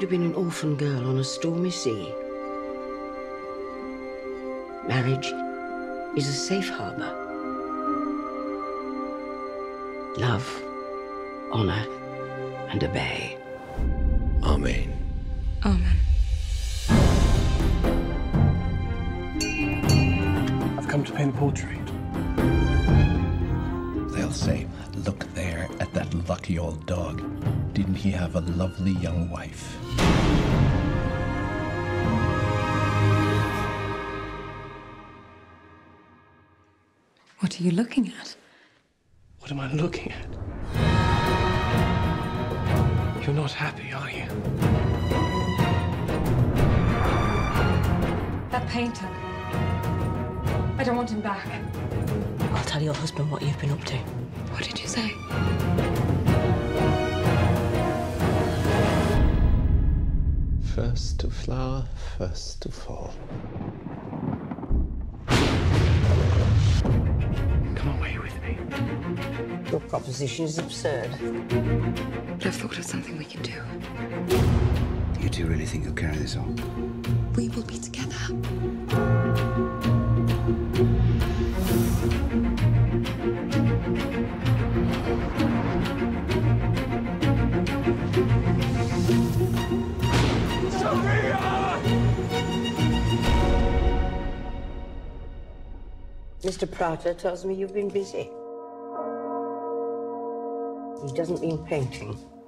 could have been an orphan girl on a stormy sea. Marriage is a safe harbor. Love, honor, and obey. Amen. Amen. I've come to paint a portrait. They'll say, look there at that lucky old dog. Didn't he have a lovely young wife? What are you looking at? What am I looking at? You're not happy, are you? That painter. I don't want him back. I'll tell your husband what you've been up to. What did you say? First to flower, first to fall. Come away with me. Your proposition is absurd. But I've thought of something we can do. You two really think you'll carry this on? We will be together. Mr. Prater tells me you've been busy. He doesn't mean painting.